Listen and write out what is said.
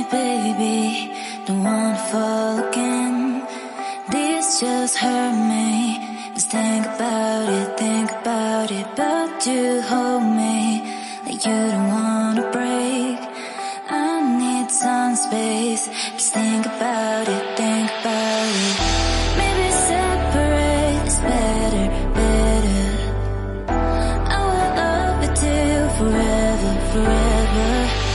baby, don't wanna fall again. This just hurt me. Just think about it, but you hold me like you don't wanna break. I need some space. Just think about it, think about it. Maybe separate is better, better. I will love you till forever, forever.